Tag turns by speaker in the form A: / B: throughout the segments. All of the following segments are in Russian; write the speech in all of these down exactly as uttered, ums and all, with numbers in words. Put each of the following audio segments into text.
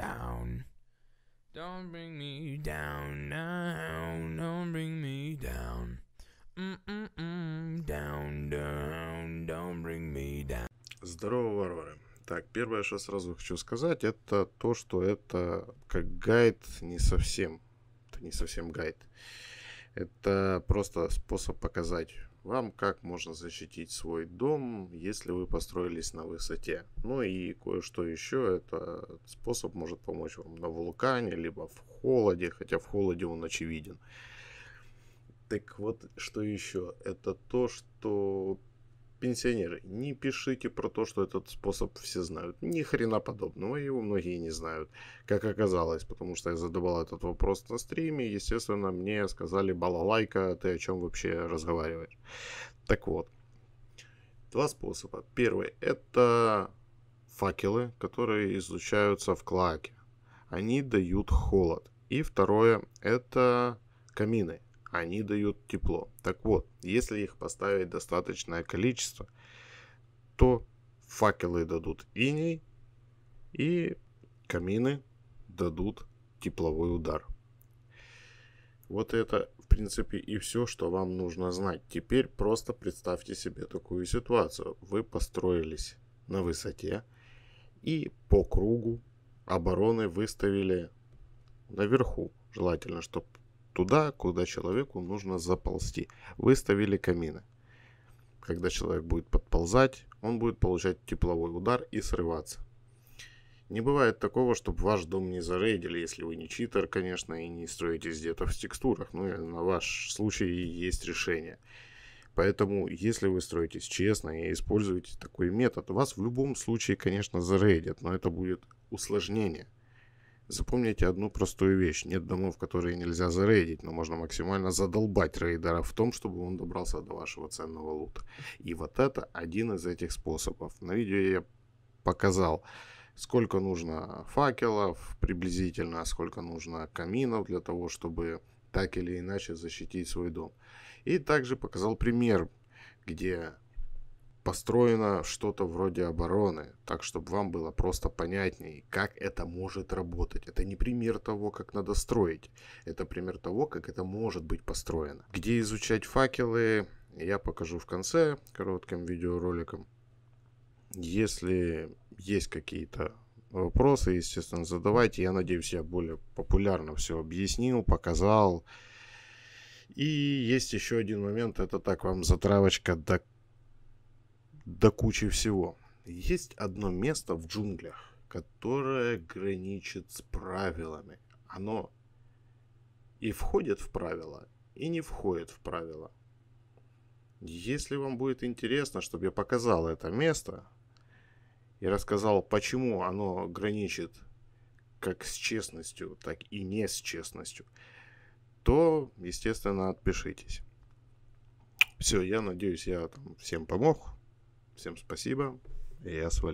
A: down. Don't bring me down, down, don't bring me down. Mm-mm-mm, down, down, don't bring me down.
B: Здорово, варвары. Так, первое, что сразу хочу сказать, это то, что это как гайд не совсем. Это не совсем гайд. Это просто способ показать вам, как можно защитить свой дом, если вы построились на высоте. Ну и кое-что еще, это способ может помочь вам на вулкане, либо в холоде, хотя в холоде он очевиден. Так вот, что еще? Это то, что пенсионеры, не пишите про то, что этот способ все знают. Ни хрена подобного, его многие не знают, как оказалось, потому что я задавал этот вопрос на стриме, естественно, мне сказали: балалайка, ты о чем вообще разговариваешь? Так вот, два способа. Первый — это факелы, которые излучаются в клоаке. Они дают холод. И второе — это камины. Они дают тепло. Так вот, если их поставить достаточное количество, то факелы дадут иней, и камины дадут тепловой удар. Вот это, в принципе, и все, что вам нужно знать. Теперь просто представьте себе такую ситуацию. Вы построились на высоте и по кругу обороны выставили наверху. Желательно, чтобы туда, куда человеку нужно заползти. Выставили камины. Когда человек будет подползать, он будет получать тепловой удар и срываться. Не бывает такого, чтобы ваш дом не зарейдили, если вы не читер, конечно, и не строитесь где-то в текстурах. Ну, на ваш случай есть решение. Поэтому, если вы строитесь честно и используете такой метод, вас в любом случае, конечно, зарейдят, но это будет усложнение. Запомните одну простую вещь. Нет домов, которые нельзя зарейдить, но можно максимально задолбать рейдера в том, чтобы он добрался до вашего ценного лута. И вот это один из этих способов. На видео я показал, сколько нужно факелов приблизительно, сколько нужно каминов для того, чтобы так или иначе защитить свой дом. И также показал пример, где построено что-то вроде обороны, так, чтобы вам было просто понятнее, как это может работать. Это не пример того, как надо строить. Это пример того, как это может быть построено. Где изучать факелы, я покажу в конце коротким видеороликом. Если есть какие-то вопросы, естественно, задавайте. Я надеюсь, я более популярно все объяснил, показал. И есть еще один момент, это так вам затравочка до до кучи всего. Есть одно место в джунглях, которое граничит с правилами. Оно и входит в правила, и не входит в правила. Если вам будет интересно, чтобы я показал это место и рассказал, почему оно граничит как с честностью, так и не с честностью, то, естественно, отпишитесь. Все, я надеюсь, я там всем помог. Всем спасибо, и я свалил.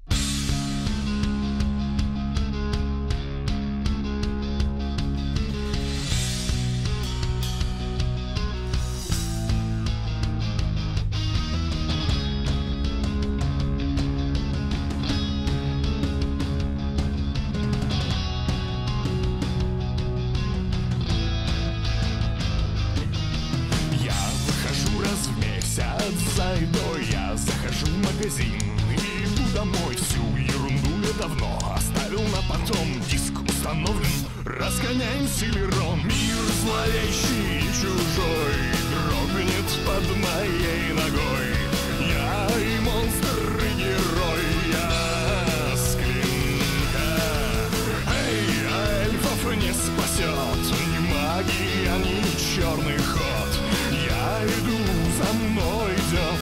C: Я выхожу раз в месяц за едой, я захожу в магазин и иду домой. Всю ерунду я давно оставил на потом. Диск установлен, разгоняем Силерон. Мир зловещий и чужой дрогнет под моей ногой. Я и монстр, и герой, я склинка. Эй, а эльфов не спасет ни магия, ни черный